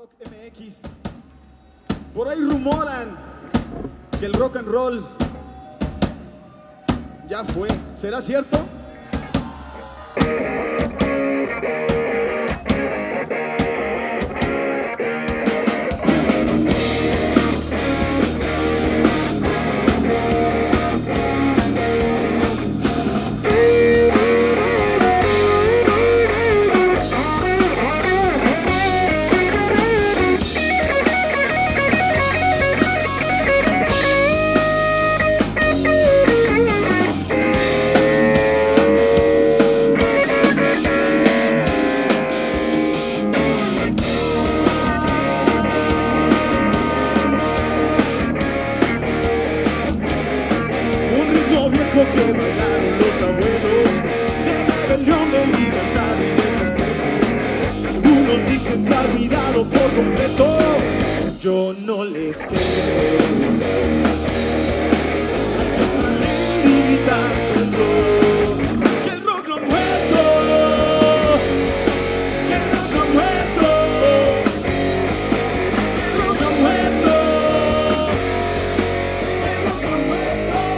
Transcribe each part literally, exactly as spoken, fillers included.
Rock M X. Por ahí rumoran que el rock and roll ya fue. ¿Será cierto? Que bailaron los abuelos de rebelión, de libertad y de festejo. Algunos dicen se ha olvidado por completo, yo no les creo. Hay que salir y gritar que el rock, que el rock no ha muerto, que el rock no ha muerto, que el rock no ha muerto, que el rock no ha muerto.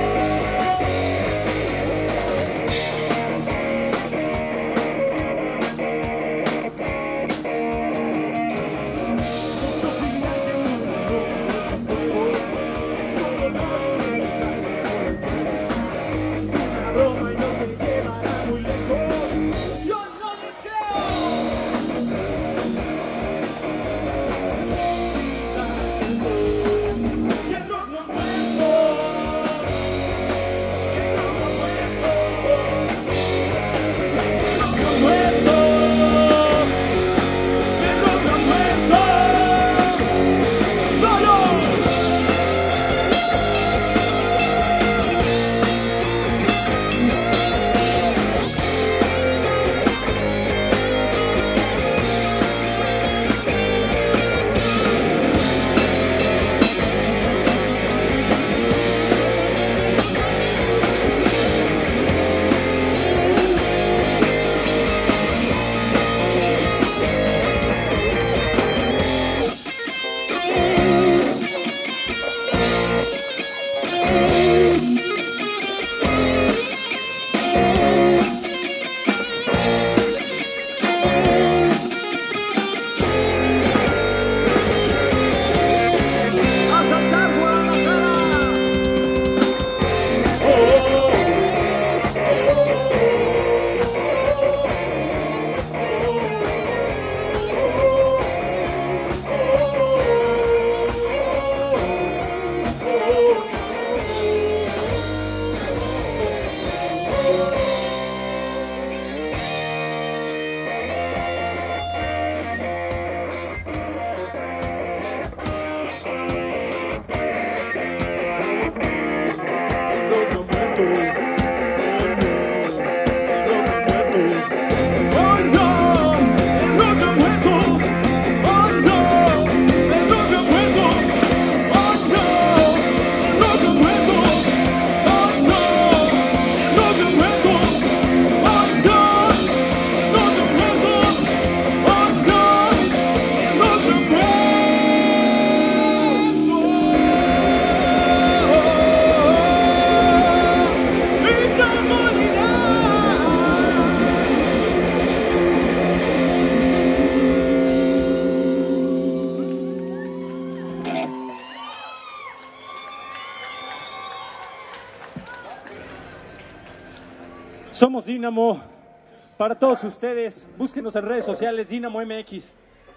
Somos Dínamo. Para todos ustedes, búsquenos en redes sociales, Dínamo M X.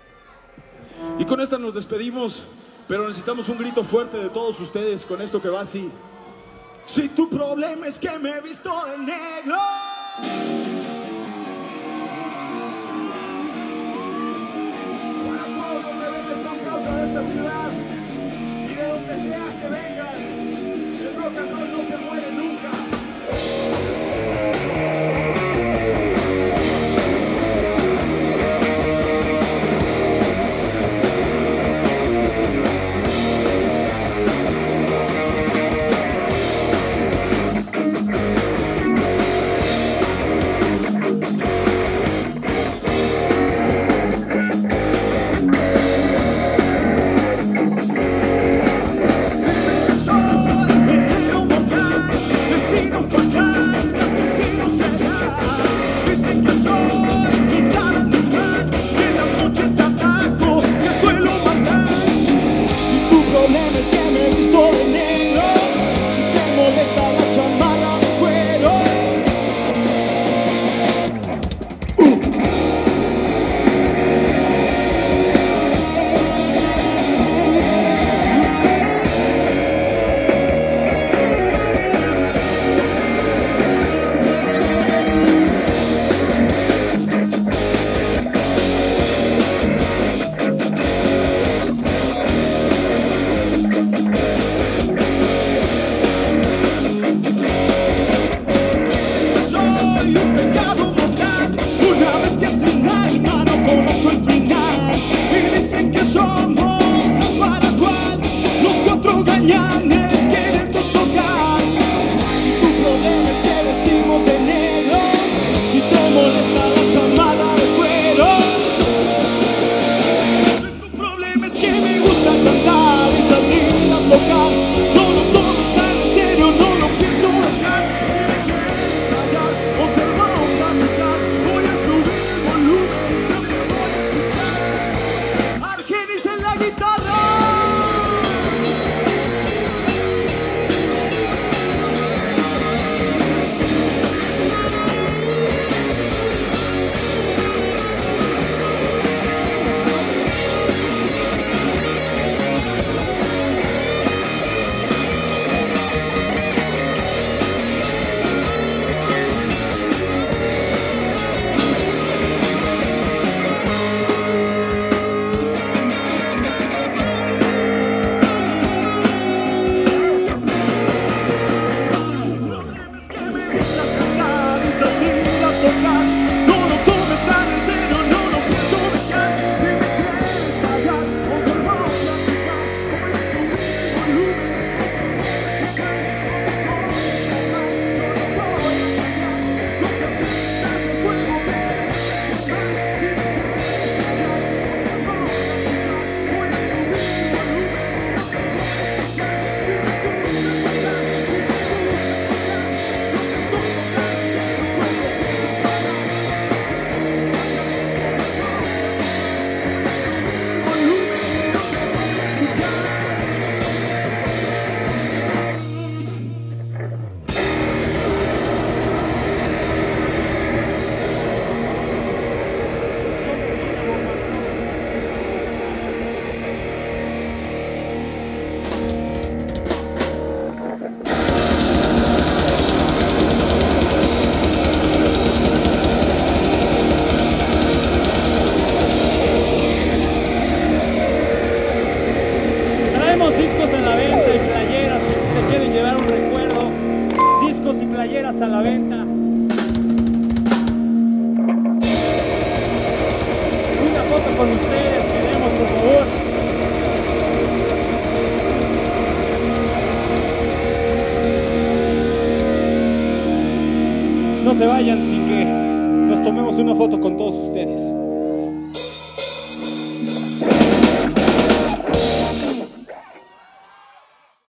Y con esta nos despedimos, pero necesitamos un grito fuerte de todos ustedes con esto que va así. Si tu problema es que me he visto de negro, para todos los rebeldes con causa de esta ciudad y de donde sea que vengan, el rock and roll no se muere nunca. no se vayan sin que nos tomemos una foto con todos ustedes.